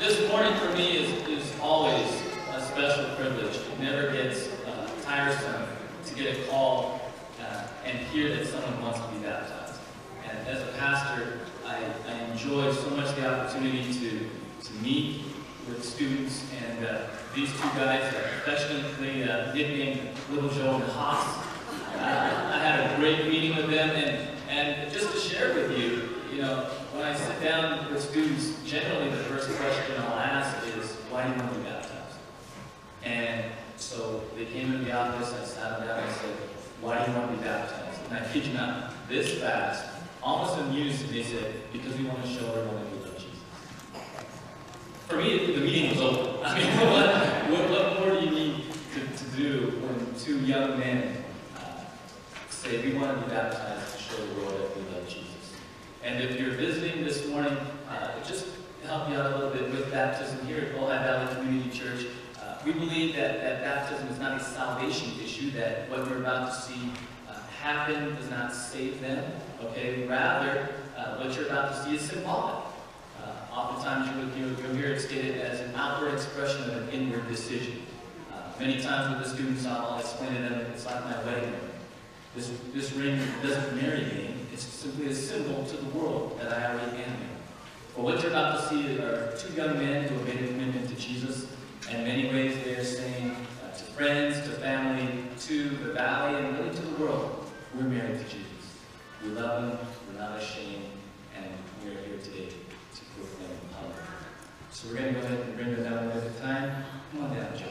This morning for me is always a special privilege. It never gets tiresome to get a call and hear that someone wants to be baptized. And as a pastor, I enjoy so much the opportunity to meet with students, and these two guys are affectionately nicknamed Little Joe and Haas. I had a great meeting with them, and just to share with you, when I sit down with students, generally the first question I'll ask is, why do you want to be baptized? And so they came into the office, I sat them down and I said, why do you want to be baptized? And I kid you not, this fast, almost amused, they said, because we want to show everyone that we love Jesus. For me, the meeting was over. I mean, what more do you need to do when two young men say, we want to be baptized to show the world that we love Jesus? And if you're visiting this morning, just to help you out a little bit with baptism here at Ojai Valley Community Church, we believe that baptism is not a salvation issue, that what we're about to see happen does not save them, okay? Rather, what you're about to see is symbolic. Oftentimes you'll hear it stated as an outward expression of an inward decision. Many times with the students, I'll explain to them, it's like my wedding ring. This ring doesn't marry me. It's simply a symbol to the world that I already am. But what you're about to see are two young men who have made a commitment to Jesus. In many ways, they are saying to friends, to family, to the valley, and really to the world, we're married to Jesus. We love Him, we're not ashamed, and we're here today to proclaim Him. So we're going to go ahead and bring them down one at a time. Come on down, Joe.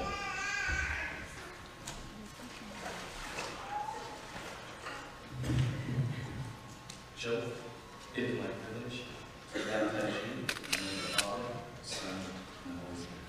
Joe, it is my privilege to baptize you in the name of the Father, Son, and Holy Spirit.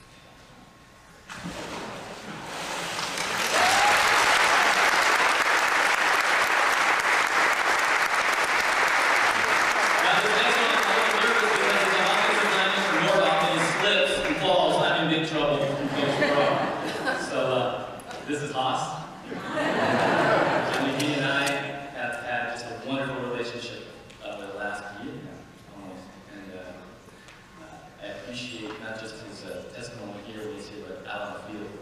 Now, this next one is a little nervous because the offensive lineman more often slips and falls. I'm in big trouble from Coach Pro. So, this is Haas. He and I have had just a wonderful relationship over the last year almost, and I appreciate not just his testimony here when he's here, but out on the field.